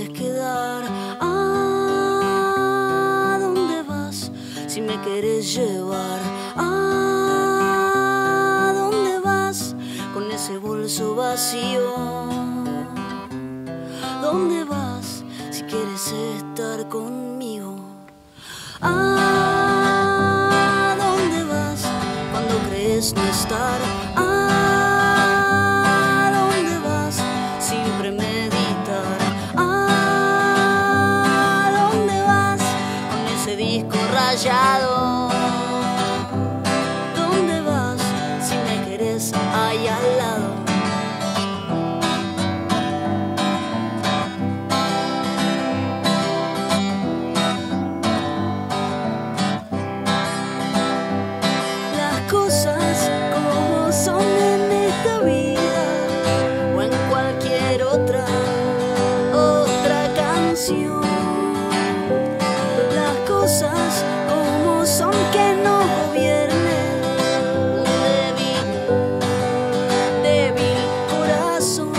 quieres quedar? ¿A dónde vas? Si me quieres llevar, ¿a dónde vas? Con ese bolso vacío. ¿Dónde vas? Si quieres estar conmigo. ¿A dónde vas? Cuando crees no estar. ¿A dónde vas? Sin premeditar. ¿A dónde vas? Con ese disco rayado. ¿Dónde vas? Si me querés ahí al lado. Cosas como son en esta vida o en cualquier otra canción. Las cosas como son, que no gobierne un débil corazón,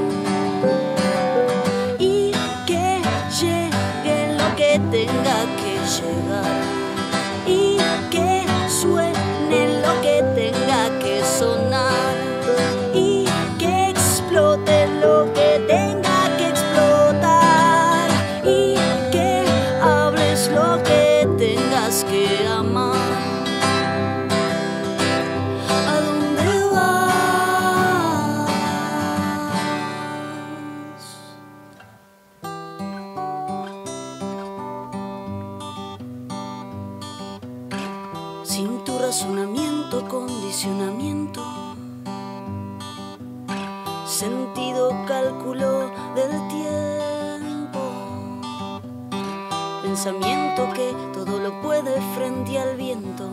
y que llegue lo que tenga que llegar, y que suene lo que tenga que sonar, y que explote lo que tenga que explotar, y que hables lo que tengas que amar. ¿A dónde vas? Sin tu razonamiento, condicionamiento, sentido, cálculo del tiempo, pensamiento que todo lo puede frente al viento.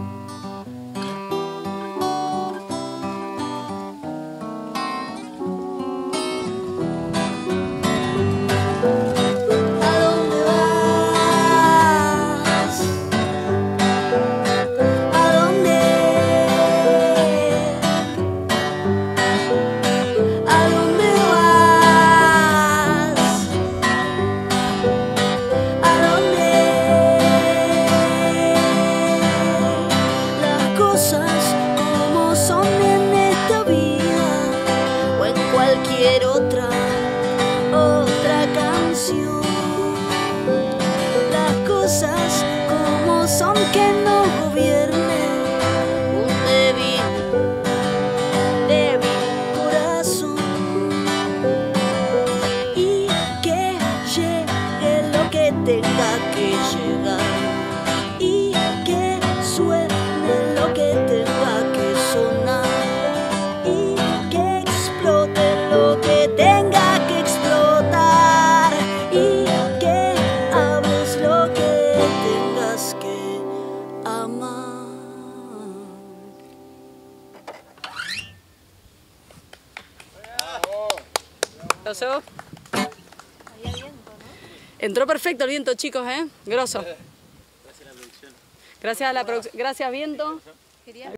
Como son en esta vida o en cualquier otra canción. Las cosas como son, que no gobierne un débil corazón, y que llegue lo que tenga que llegar, y que suene lo que tenga que sonar, y que explote lo que tenga que explotar, y que hables lo que tengas que amar. ¿Pasó? Había viento, ¿no? Entró perfecto el viento, chicos, ¿eh? Grosso. Gracias a la producción. Gracias, viento.